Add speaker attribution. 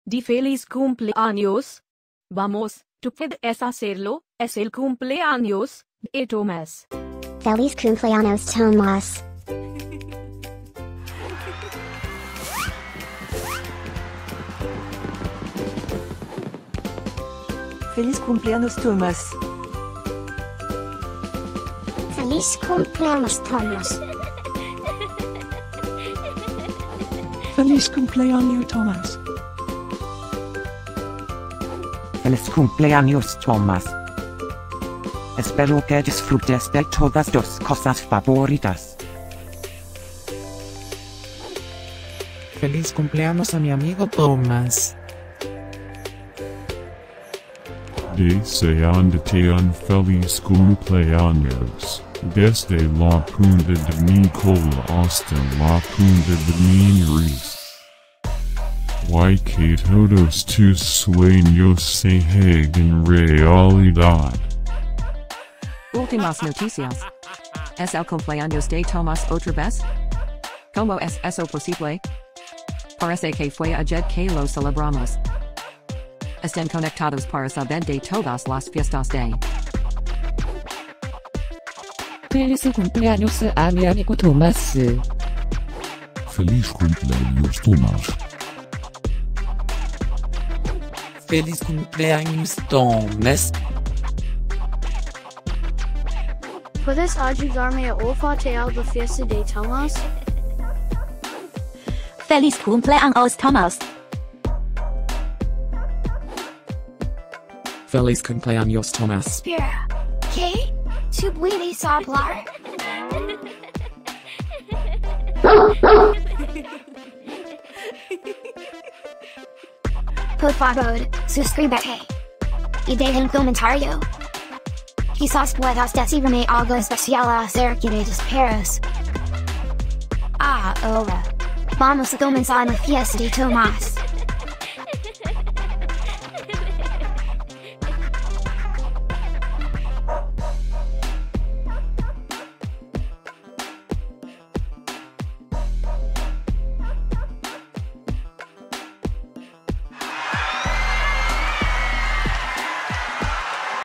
Speaker 1: di feliz cumpleaños. Vamos, tú puedes hacerlo, es el cumpleaños de Tomas.
Speaker 2: Feliz Cumpleaños Tomas.
Speaker 3: Feliz Cumpleaños Tomas.
Speaker 2: Feliz Cumpleaños Tomas.
Speaker 4: Feliz Cumpleaños Tomas.
Speaker 5: Feliz Cumpleaños Tomas. Espero que disfrutes de todas tus cosas favoritas.
Speaker 4: Feliz cumpleaños a mi amigo Tomas.
Speaker 6: Deseándote un feliz cumpleaños, desde la punta de mi cola hasta la punta de mi nariz. Que todos tus sueños se hagan realidad.
Speaker 7: Últimas noticias. ¿Es el cumpleaños de Tomas otra vez? ¿Cómo es eso posible? Parece que fue ayer que lo celebramos. Estén conectados para saber de todas las fiestas de.
Speaker 8: Feliz cumpleaños a mi amigo Tomas.
Speaker 6: Feliz cumpleaños Tomas.
Speaker 8: Feliz cumpleaños Tomas.
Speaker 9: ¿Puedes ayudarme a olfatear la fiesta de Tomas?
Speaker 10: Feliz cumpleaños Tomas.
Speaker 4: Feliz cumpleaños Tomas.
Speaker 2: Espera, ¿qué? ¿Tú puedes hablar? Por favor, suscríbete. Y deja un comentario. Quizás puedas decirme algo especial acerca de los perros. Ahora, vamos a comenzar la fiesta de Tomas.